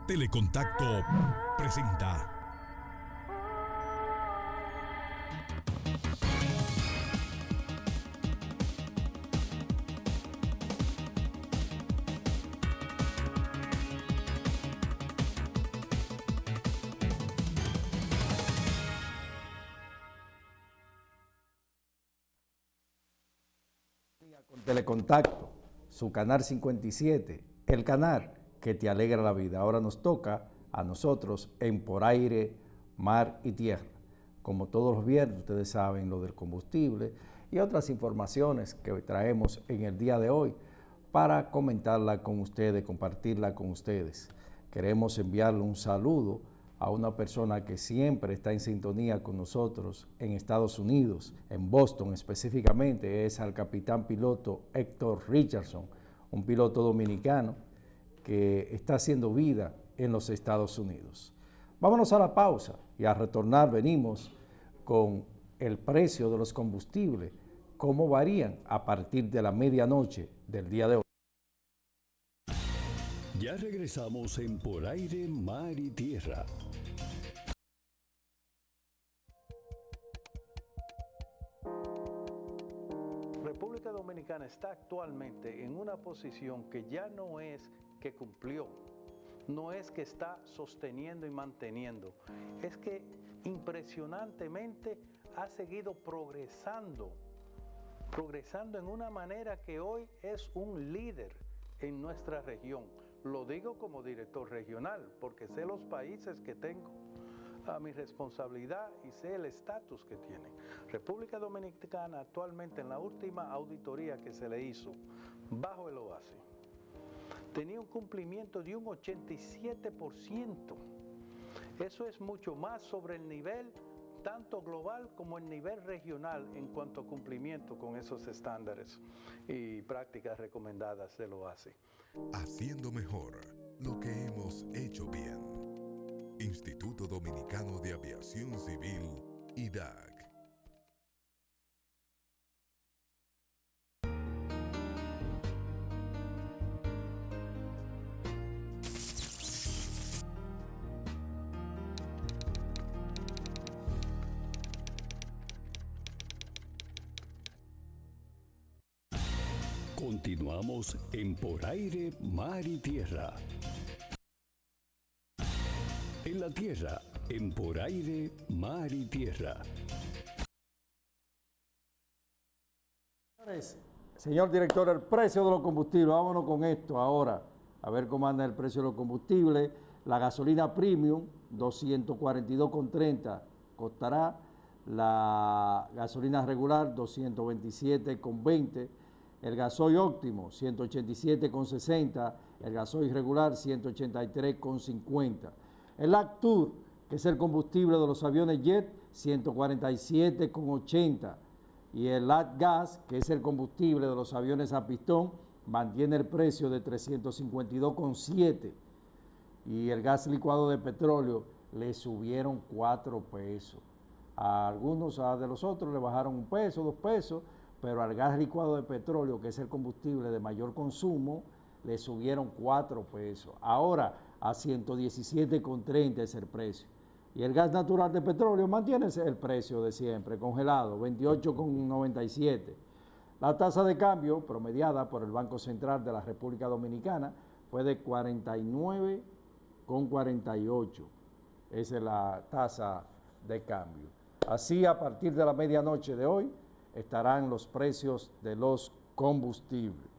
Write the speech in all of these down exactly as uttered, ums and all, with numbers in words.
Telecontacto presenta. Con Telecontacto, su canal cincuenta y siete, el canal que te alegra la vida. Ahora nos toca a nosotros en Por Aire, Mar y Tierra. Como todos los viernes, ustedes saben lo del combustible y otras informaciones que traemos en el día de hoy para comentarla con ustedes, compartirla con ustedes. Queremos enviarle un saludo a una persona que siempre está en sintonía con nosotros en Estados Unidos, en Boston específicamente, es al capitán piloto Héctor Richardson, un piloto dominicano que está haciendo vida en los Estados Unidos. Vámonos a la pausa y al retornar venimos con el precio de los combustibles, cómo varían a partir de la medianoche del día de hoy. Ya regresamos en Por Aire, Mar y Tierra. República Dominicana está actualmente en una posición que ya no es que cumplió, no es que está sosteniendo y manteniendo, es que impresionantemente ha seguido progresando, progresando en una manera que hoy es un líder en nuestra región. Lo digo como director regional, porque sé los países que tengo a mi responsabilidad y sé el estatus que tienen. República Dominicana actualmente en la última auditoría que se le hizo bajo el OASI tenía un cumplimiento de un ochenta y siete por ciento. Eso es mucho más sobre el nivel tanto global como el nivel regional en cuanto a cumplimiento con esos estándares y prácticas recomendadas del OASI. Haciendo mejor lo que hemos hecho bien. Instituto Dominicano de Aviación Civil, I D A C. Continuamos en Por Aire, Mar y Tierra. En la Tierra, en Por Aire, Mar y Tierra. Señor director, el precio de los combustibles, vámonos con esto ahora, a ver cómo anda el precio de los combustibles. La gasolina premium, doscientos cuarenta y dos con treinta costará. La gasolina regular, doscientos veintisiete con veinte. El gasoil óptimo, ciento ochenta y siete con sesenta. El gasoil regular, ciento ochenta y tres con cincuenta. El Actur, que es el combustible de los aviones jet, ciento cuarenta y siete con ochenta. Y el AtGas, que es el combustible de los aviones a pistón, mantiene el precio de trescientos cincuenta y dos con siete. Y el gas licuado de petróleo le subieron cuatro pesos. A algunos a de los otros le bajaron un peso, dos pesos, pero al gas licuado de petróleo, que es el combustible de mayor consumo, le subieron cuatro pesos. Ahora a ciento diecisiete con treinta es el precio. Y el gas natural de petróleo mantiene el precio de siempre, congelado, veintiocho con noventa y siete. La tasa de cambio promediada por el Banco Central de la República Dominicana fue de cuarenta y nueve con cuarenta y ocho. Esa es la tasa de cambio. Así, a partir de la medianoche de hoy, estarán los precios de los combustibles.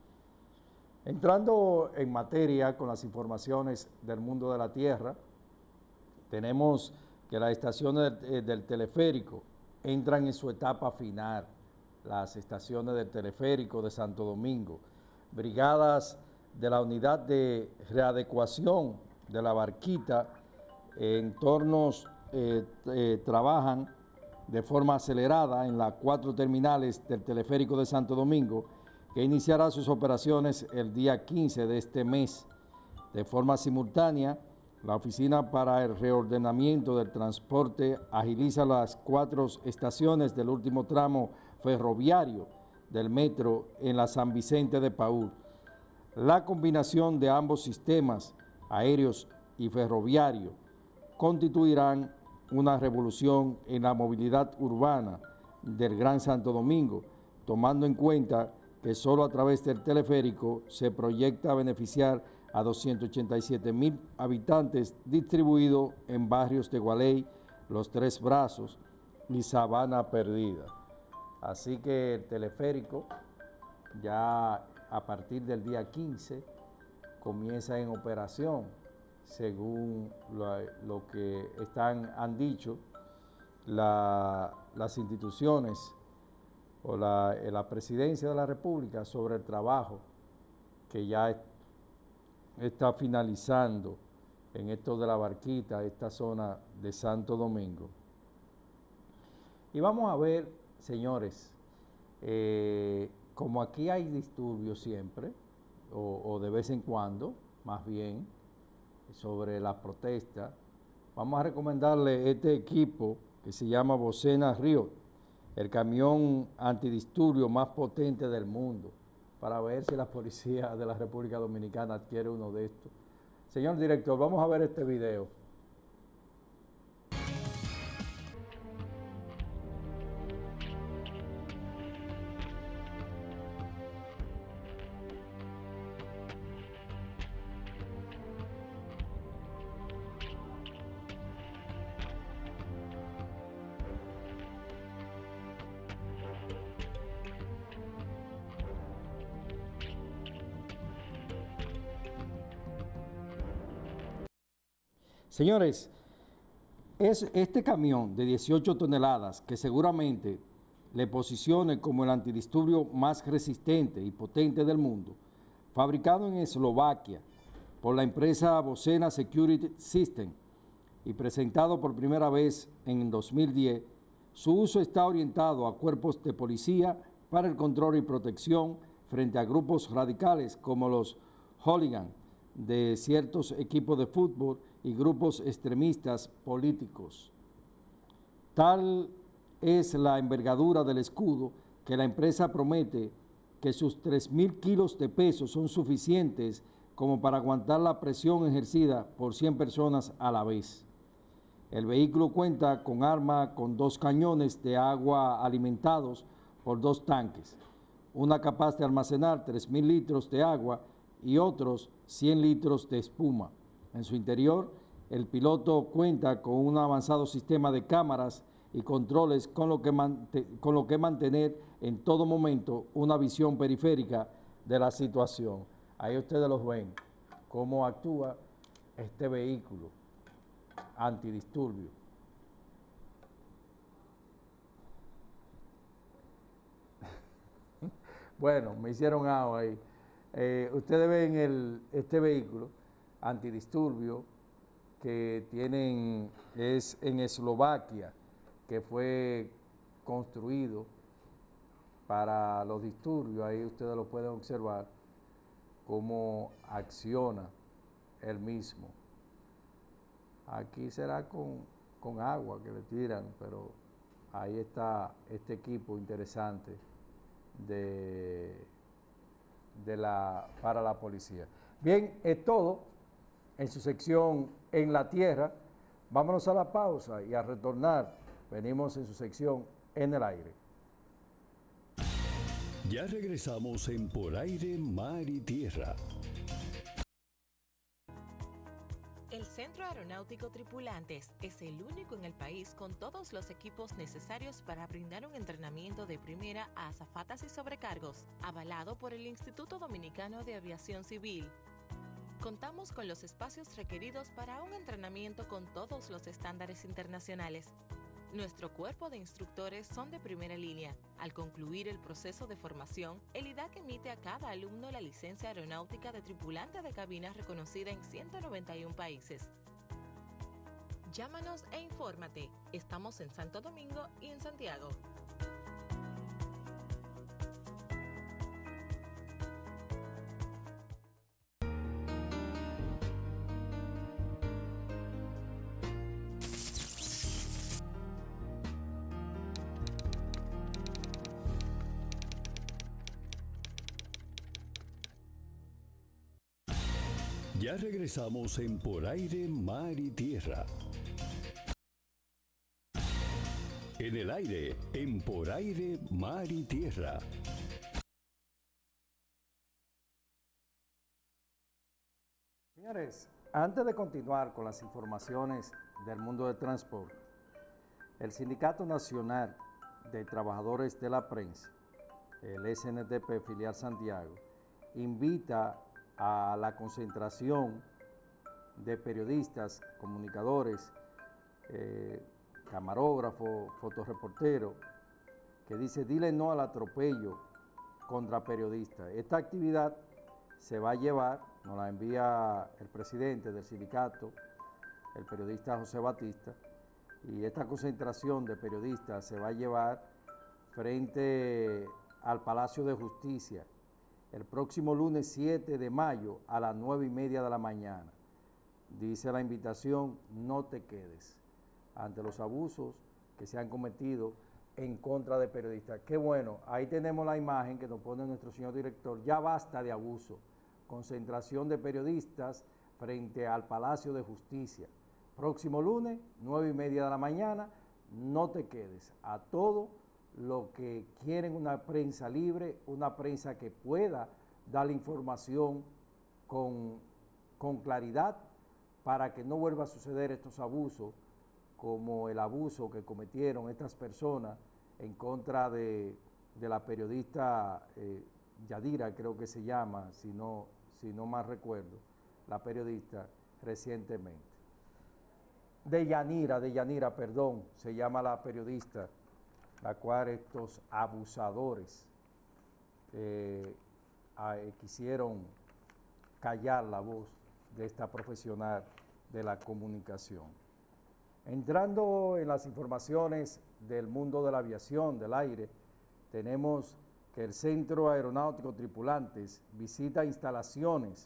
Entrando en materia con las informaciones del mundo de la Tierra, tenemos que las estaciones del, del teleférico entran en su etapa final, las estaciones del teleférico de Santo Domingo. Brigadas de la unidad de readecuación de la Barquita en tornos eh, eh, trabajan de forma acelerada en las cuatro terminales del teleférico de Santo Domingo, que iniciará sus operaciones el día quince de este mes. De forma simultánea, la Oficina para el Reordenamiento del Transporte agiliza las cuatro estaciones del último tramo ferroviario del metro en la San Vicente de Paúl. La combinación de ambos sistemas aéreos y ferroviario constituirán una revolución en la movilidad urbana del Gran Santo Domingo, tomando en cuenta que solo a través del teleférico se proyecta beneficiar a doscientos ochenta y siete mil habitantes distribuidos en barrios de Gualey, Los Tres Brazos y Sabana Perdida. Así que el teleférico ya a partir del día quince comienza en operación, según lo, lo que están, han dicho la, las instituciones o la, la presidencia de la República sobre el trabajo que ya está finalizando en esto de la Barquita, esta zona de Santo Domingo. Y vamos a ver, señores, eh, como aquí hay disturbios siempre, o, o de vez en cuando, más bien, sobre la protesta, vamos a recomendarle este equipo que se llama Bocena Río, el camión antidisturbio más potente del mundo, para ver si la policía de la República Dominicana adquiere uno de estos. Señor director, vamos a ver este video. Señores, es este camión de dieciocho toneladas que seguramente le posicione como el antidisturbio más resistente y potente del mundo, fabricado en Eslovaquia por la empresa Bocena Security System y presentado por primera vez en dos mil diez, su uso está orientado a cuerpos de policía para el control y protección frente a grupos radicales como los hooligans de ciertos equipos de fútbol y grupos extremistas políticos. Tal es la envergadura del escudo que la empresa promete que sus tres mil kilos de peso son suficientes como para aguantar la presión ejercida por cien personas a la vez. El vehículo cuenta con arma con dos cañones de agua alimentados por dos tanques, una capaz de almacenar tres mil litros de agua y otros cien litros de espuma. En su interior, el piloto cuenta con un avanzado sistema de cámaras y controles con lo que, con lo que mantener en todo momento una visión periférica de la situación. Ahí ustedes los ven, cómo actúa este vehículo antidisturbio. Bueno, me hicieron agua ahí. Eh, ustedes ven el, este vehículo antidisturbio que tienen, es en Eslovaquia, que fue construido para los disturbios. Ahí ustedes lo pueden observar cómo acciona el mismo. Aquí será con, con agua que le tiran, pero ahí está este equipo interesante de, de la, para la policía. Bien, es todo en su sección En la Tierra. Vámonos a la pausa y a retornar. Venimos en su sección En el Aire. Ya regresamos en Por Aire, Mar y Tierra. El Centro Aeronáutico Tripulantes es el único en el país con todos los equipos necesarios para brindar un entrenamiento de primera a azafatas y sobrecargos, avalado por el Instituto Dominicano de Aviación Civil. Contamos con los espacios requeridos para un entrenamiento con todos los estándares internacionales. Nuestro cuerpo de instructores son de primera línea. Al concluir el proceso de formación, el I D A C emite a cada alumno la licencia aeronáutica de tripulante de cabina reconocida en ciento noventa y uno países. Llámanos e infórmate. Estamos en Santo Domingo y en Santiago. Ya regresamos en Por Aire, Mar y Tierra. En el aire, en Por Aire, Mar y Tierra. Señores, antes de continuar con las informaciones del mundo del transporte, el Sindicato Nacional de Trabajadores de la Prensa, el S N T P filial Santiago, invita a la concentración de periodistas, comunicadores, eh, camarógrafos, fotoreporteros, que dice, dile no al atropello contra periodistas. Esta actividad se va a llevar, nos la envía el presidente del sindicato, el periodista José Batista, y esta concentración de periodistas se va a llevar frente al Palacio de Justicia el próximo lunes siete de mayo a las nueve y media de la mañana. Dice la invitación, no te quedes ante los abusos que se han cometido en contra de periodistas. Qué bueno, ahí tenemos la imagen que nos pone nuestro señor director, ya basta de abuso. Concentración de periodistas frente al Palacio de Justicia. Próximo lunes, nueve y media de la mañana, no te quedes. A todo lo que quieren una prensa libre, una prensa que pueda dar la información con, con claridad para que no vuelva a suceder estos abusos, como el abuso que cometieron estas personas en contra de, de la periodista eh, Yadira, creo que se llama, si no, si no mal recuerdo, la periodista recientemente. De Yanira, de Yanira, perdón, se llama la periodista, la cual estos abusadores eh, a, eh, quisieron callar la voz de esta profesional de la comunicación. Entrando en las informaciones del mundo de la aviación, del aire, tenemos que el Centro Aeronáutico Tripulantes visita instalaciones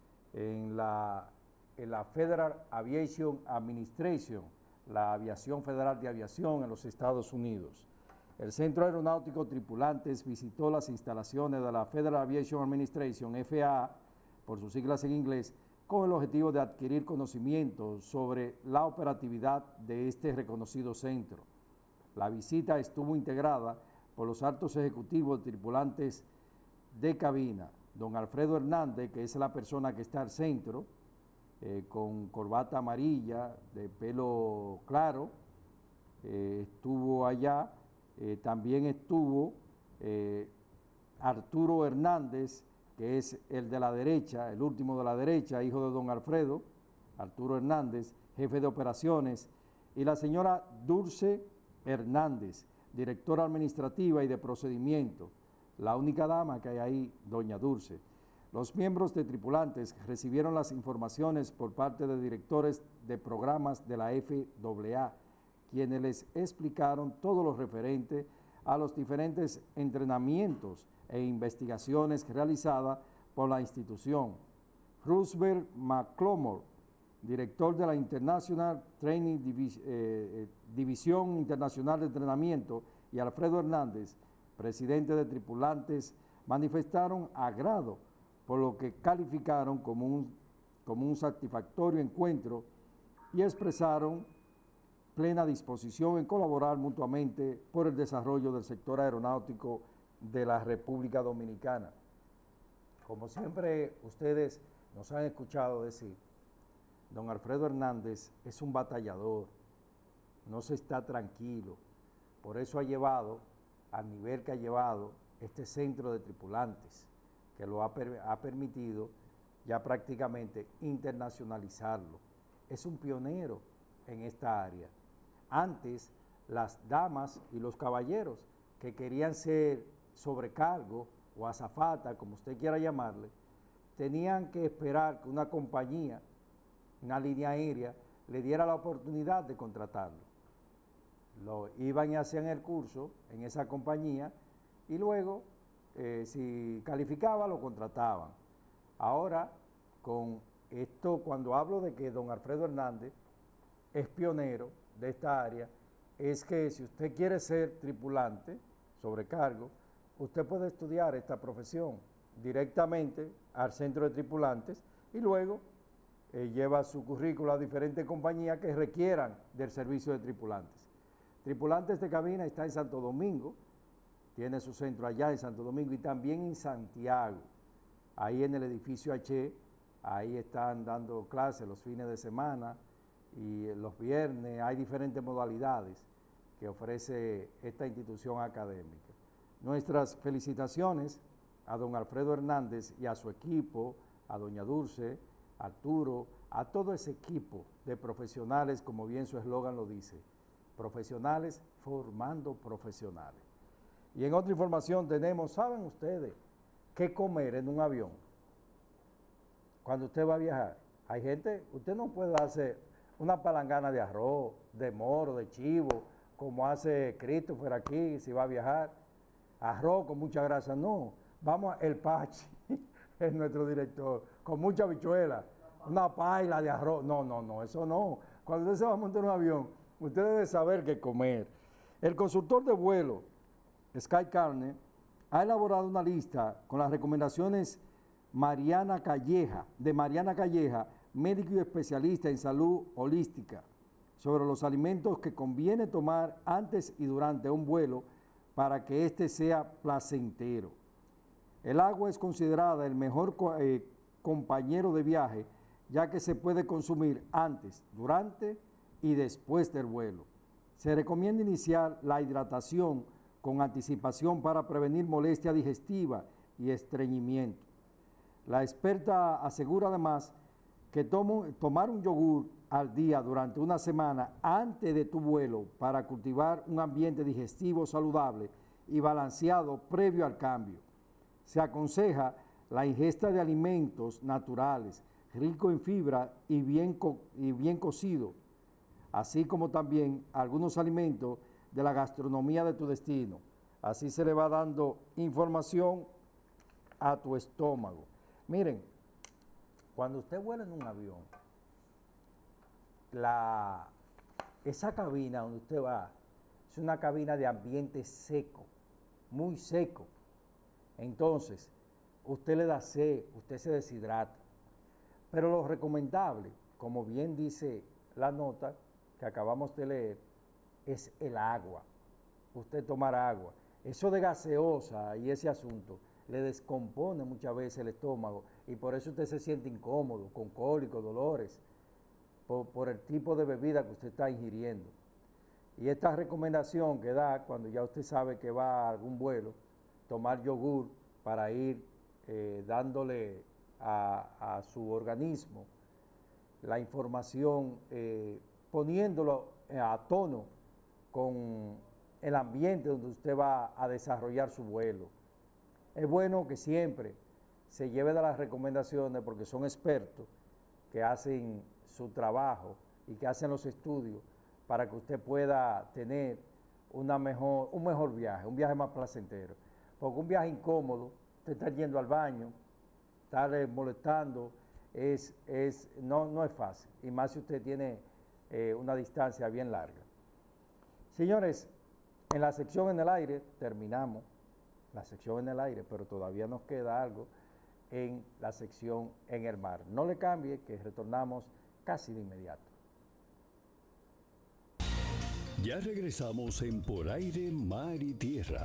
en la, en la Federal Aviation Administration, la Aviación Federal de Aviación en los Estados Unidos. El Centro Aeronáutico Tripulantes visitó las instalaciones de la Federal Aviation Administration, F A A, por sus siglas en inglés, con el objetivo de adquirir conocimientos sobre la operatividad de este reconocido centro. La visita estuvo integrada por los altos ejecutivos de tripulantes de cabina, don Alfredo Hernández, que es la persona que está al centro, eh, con corbata amarilla, de pelo claro, eh, estuvo allá. Eh, también estuvo eh, Arturo Hernández, que es el de la derecha, el último de la derecha, hijo de don Alfredo, Arturo Hernández, jefe de operaciones, y la señora Dulce Hernández, directora administrativa y de procedimiento, la única dama que hay ahí, doña Dulce. Los miembros de tripulantes recibieron las informaciones por parte de directores de programas de la F A A, quienes les explicaron todo lo referente a los diferentes entrenamientos e investigaciones realizadas por la institución. Roosevelt McClomore, director de la International Training Divis eh, División Internacional de Entrenamiento, y Alfredo Hernández, presidente de tripulantes, manifestaron agrado por lo que calificaron como un, como un satisfactorio encuentro y expresaron plena disposición en colaborar mutuamente por el desarrollo del sector aeronáutico de la República Dominicana. Como siempre ustedes nos han escuchado decir, don Alfredo Hernández es un batallador, no se está tranquilo, por eso ha llevado al nivel que ha llevado este centro de tripulantes, que lo ha, per ha permitido ya prácticamente internacionalizarlo. Es un pionero en esta área. Antes, las damas y los caballeros que querían ser sobrecargo o azafata, como usted quiera llamarle, tenían que esperar que una compañía, una línea aérea, le diera la oportunidad de contratarlo. Lo iban y hacían el curso en esa compañía y luego, eh, si calificaba, lo contrataban. Ahora, con esto, cuando hablo de que don Alfredo Hernández es pionero de esta área, es que si usted quiere ser tripulante, sobrecargo, usted puede estudiar esta profesión directamente al centro de tripulantes y luego eh, lleva su currículo a diferentes compañías que requieran del servicio de tripulantes. Tripulantes de cabina está en Santo Domingo, tiene su centro allá en Santo Domingo y también en Santiago, ahí en el edificio H, ahí están dando clases los fines de semana y los viernes, hay diferentes modalidades que ofrece esta institución académica. Nuestras felicitaciones a don Alfredo Hernández y a su equipo, a doña Dulce, a Arturo, a todo ese equipo de profesionales, como bien su eslogan lo dice, profesionales formando profesionales. Y en otra información tenemos, ¿saben ustedes qué comer en un avión? Cuando usted va a viajar, hay gente, usted no puede darse una palangana de arroz, de moro, de chivo, como hace Christopher aquí, si va a viajar, arroz con mucha grasa, no, vamos, el Pachi, es nuestro director, con mucha habichuela, una paila de arroz, no, no, no, eso no, cuando usted se va a montar un avión, usted debe saber qué comer. El consultor de vuelo, Sky Carne, ha elaborado una lista con las recomendaciones Mariana Calleja, de Mariana Calleja, médico y especialista en salud holística, sobre los alimentos que conviene tomar antes y durante un vuelo para que éste sea placentero. El agua es considerada el mejor eh, compañero de viaje, ya que se puede consumir antes, durante y después del vuelo. Se recomienda iniciar la hidratación con anticipación para prevenir molestia digestiva y estreñimiento. La experta asegura además que tomo, tomar un yogur al día durante una semana antes de tu vuelo para cultivar un ambiente digestivo saludable y balanceado previo al cambio. Se aconseja la ingesta de alimentos naturales, ricos en fibra y bien, co y bien cocido, así como también algunos alimentos de la gastronomía de tu destino. Así se le va dando información a tu estómago. Miren, cuando usted vuela en un avión, la, esa cabina donde usted va es una cabina de ambiente seco, muy seco. Entonces, usted le da sed, usted se deshidrata. Pero lo recomendable, como bien dice la nota que acabamos de leer, es el agua. Usted tomar agua. Eso de gaseosa y ese asunto le descompone muchas veces el estómago y por eso usted se siente incómodo, con cólicos, dolores, por, por el tipo de bebida que usted está ingiriendo. Y esta recomendación que da cuando ya usted sabe que va a algún vuelo, tomar yogur para ir eh, dándole a, a su organismo la información, eh, poniéndolo a tono con el ambiente donde usted va a desarrollar su vuelo. Es bueno que siempre se lleve de las recomendaciones porque son expertos que hacen su trabajo y que hacen los estudios para que usted pueda tener una mejor, un mejor viaje, un viaje más placentero. Porque un viaje incómodo, usted está yendo al baño, estarle molestando, es, es, no, no es fácil, y más si usted tiene eh, una distancia bien larga. Señores, en la sección en el aire terminamos la sección en el aire, pero todavía nos queda algo en la sección en el mar. No le cambie, que retornamos casi de inmediato. Ya regresamos en Por Aire, Mar y Tierra.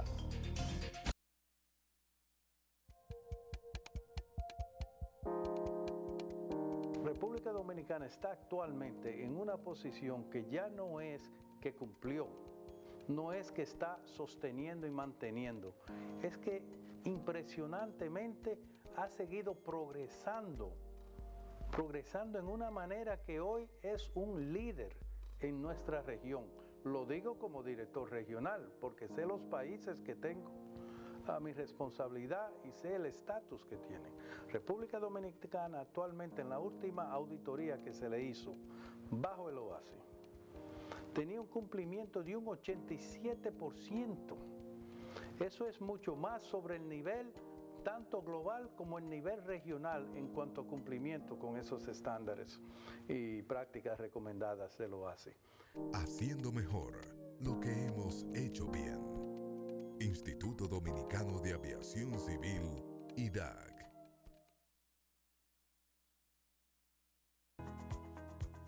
República Dominicana está actualmente en una posición que ya no es que cumplió, no es que está sosteniendo y manteniendo, es que impresionantemente ha seguido progresando, progresando en una manera que hoy es un líder en nuestra región. Lo digo como director regional, porque sé los países que tengo a mi responsabilidad y sé el estatus que tienen. República Dominicana actualmente en la última auditoría que se le hizo bajo el OASI, tenía un cumplimiento de un ochenta y siete por ciento. Eso es mucho más sobre el nivel tanto global como el nivel regional en cuanto a cumplimiento con esos estándares y prácticas recomendadas del OASI. Haciendo mejor lo que hemos hecho bien. Instituto Dominicano de Aviación Civil, I D A C.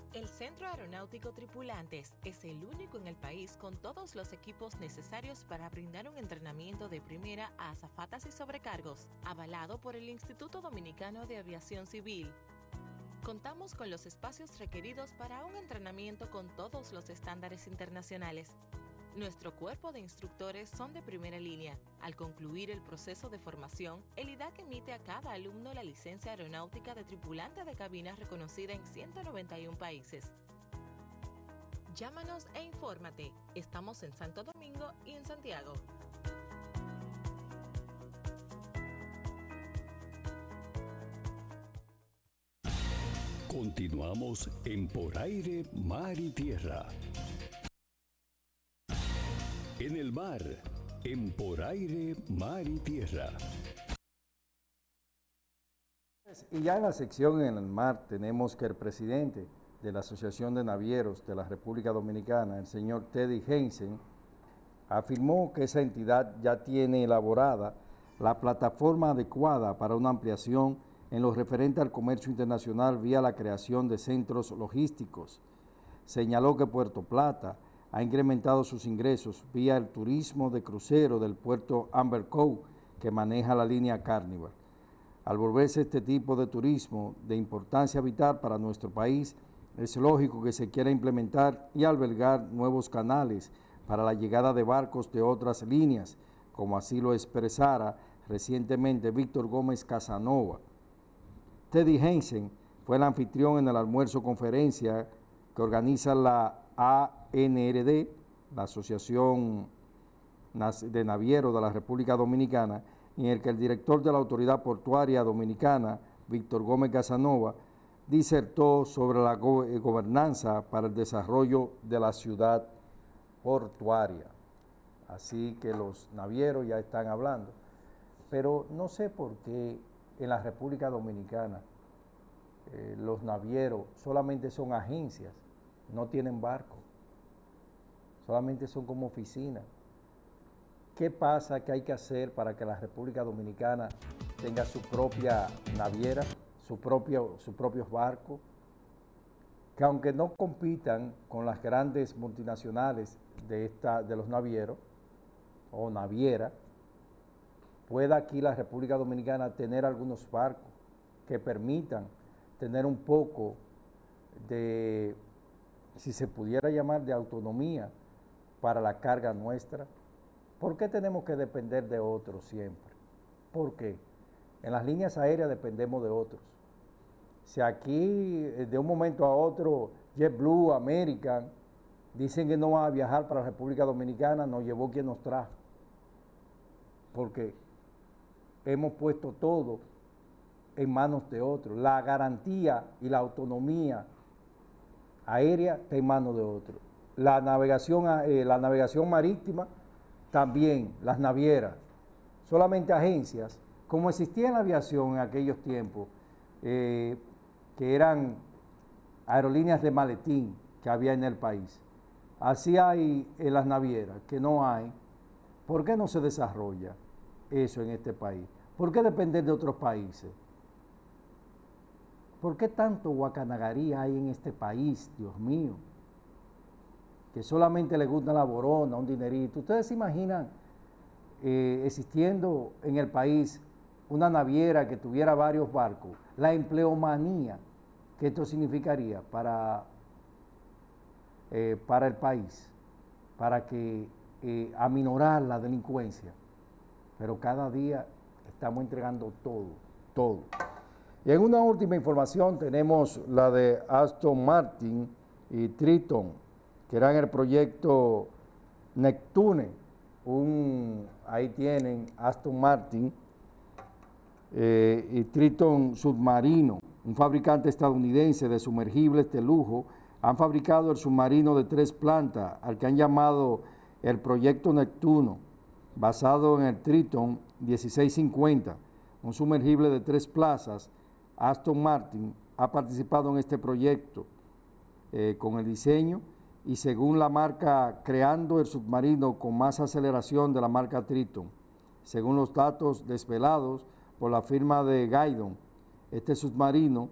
El Centro Aeronáutico Tripulantes es el único en el país con todos los equipos necesarios para brindar un entrenamiento de primera a azafatas y sobrecargos, avalado por el Instituto Dominicano de Aviación Civil. Contamos con los espacios requeridos para un entrenamiento con todos los estándares internacionales. Nuestro cuerpo de instructores son de primera línea. Al concluir el proceso de formación, el I D A C emite a cada alumno la licencia aeronáutica de tripulante de cabina reconocida en ciento noventa y uno países. Llámanos e infórmate. Estamos en Santo Domingo y en Santiago. Continuamos en Por Aire, Mar y Tierra. En el mar, en Por Aire, Mar y Tierra. Y ya en la sección en el mar tenemos que el presidente de la Asociación de Navieros de la República Dominicana, el señor Teddy Hansen, afirmó que esa entidad ya tiene elaborada la plataforma adecuada para una ampliación en lo referente al comercio internacional vía la creación de centros logísticos. Señaló que Puerto Plata ha incrementado sus ingresos vía el turismo de crucero del puerto Amber Cove que maneja la línea Carnival. Al volverse este tipo de turismo de importancia vital para nuestro país, es lógico que se quiera implementar y albergar nuevos canales para la llegada de barcos de otras líneas, como así lo expresara recientemente Víctor Gómez Casanova. Teddy Hansen fue el anfitrión en el almuerzo conferencia que organiza la A N R D, la Asociación de Navieros de la República Dominicana, en el que el director de la Autoridad Portuaria Dominicana, Víctor Gómez Casanova, disertó sobre la go gobernanza para el desarrollo de la ciudad portuaria. Así que los navieros ya están hablando, pero no sé por qué en la República Dominicana eh, los navieros solamente son agencias, no tienen barco, solamente son como oficinas. ¿Qué pasa? ¿Qué hay que hacer para que la República Dominicana tenga su propia naviera, su propio, sus propios barcos? Que aunque no compitan con las grandes multinacionales de, esta, de los navieros o naviera, pueda aquí la República Dominicana tener algunos barcos que permitan tener un poco de, si se pudiera llamar, de autonomía para la carga nuestra. ¿Por qué tenemos que depender de otros siempre? ¿Por qué? En las líneas aéreas dependemos de otros. Si aquí de un momento a otro JetBlue, American, dicen que no van a viajar para la República Dominicana, nos llevó quien nos trajo. Porque hemos puesto todo en manos de otros. La garantía y la autonomía aérea está en manos de otros. La navegación, eh, la navegación marítima, también las navieras, solamente agencias, como existía en la aviación en aquellos tiempos, eh, que eran aerolíneas de maletín que había en el país. Así hay en las navieras, que no hay. ¿Por qué no se desarrolla eso en este país? ¿Por qué depender de otros países? ¿Por qué tanto guacanagarí hay en este país, Dios mío? Que solamente le gusta la borona, un dinerito. ¿Ustedes se imaginan eh, existiendo en el país una naviera que tuviera varios barcos? La empleomanía que esto significaría para, eh, para el país, para que eh, aminorar la delincuencia. Pero cada día estamos entregando todo, todo. Y en una última información tenemos la de Aston Martin y Triton, que eran el proyecto Neptune. Un, ahí tienen Aston Martin eh, y Triton Submarino, un fabricante estadounidense de sumergibles de lujo, han fabricado el submarino de tres plantas, al que han llamado el proyecto Neptuno, basado en el Triton dieciséis cincuenta, un sumergible de tres plazas. Aston Martin ha participado en este proyecto eh, con el diseño y según la marca, creando el submarino con más aceleración de la marca Triton. Según los datos desvelados por la firma de Guidon, este submarino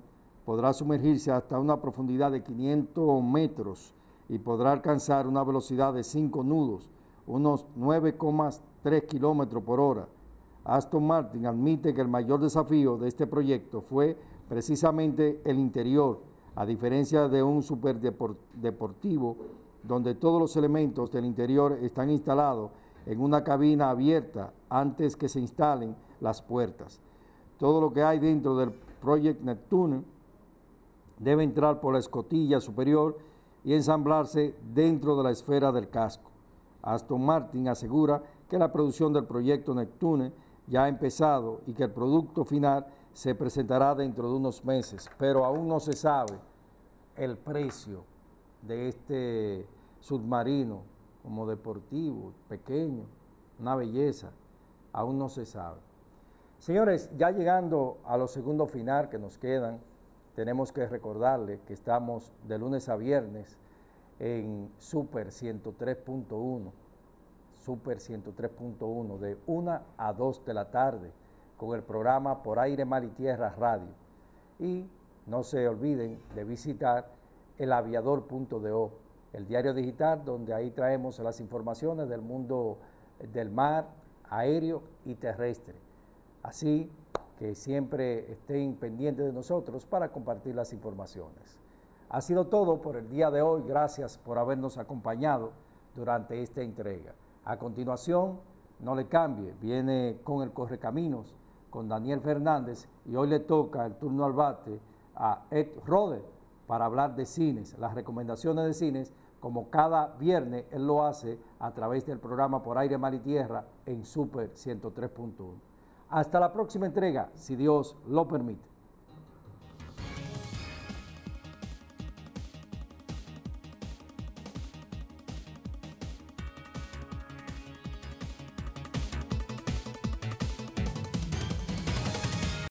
podrá sumergirse hasta una profundidad de quinientos metros y podrá alcanzar una velocidad de cinco nudos, unos nueve coma tres kilómetros por hora. Aston Martin admite que el mayor desafío de este proyecto fue precisamente el interior, a diferencia de un superdeportivo donde todos los elementos del interior están instalados en una cabina abierta antes que se instalen las puertas. Todo lo que hay dentro del Project Neptune debe entrar por la escotilla superior y ensamblarse dentro de la esfera del casco. Aston Martin asegura que la producción del proyecto Neptune ya ha empezado y que el producto final se presentará dentro de unos meses, pero aún no se sabe el precio de este submarino como deportivo, pequeño, una belleza, aún no se sabe. Señores, ya llegando a los segundos final que nos quedan, tenemos que recordarles que estamos de lunes a viernes en Super ciento tres punto uno, Super ciento tres punto uno, de una a dos de la tarde, con el programa Por Aire, Mar y Tierra Radio. Y no se olviden de visitar el aviador punto do, el diario digital, donde ahí traemos las informaciones del mundo del mar, aéreo y terrestre. Así que siempre estén pendientes de nosotros para compartir las informaciones. Ha sido todo por el día de hoy. Gracias por habernos acompañado durante esta entrega. A continuación, no le cambie, viene con el Correcaminos, con Daniel Fernández, y hoy le toca el turno al bate a Ed Roder para hablar de cines, las recomendaciones de cines, como cada viernes él lo hace a través del programa Por Aire, Mar y Tierra en Super ciento tres punto uno. Hasta la próxima entrega, si Dios lo permite.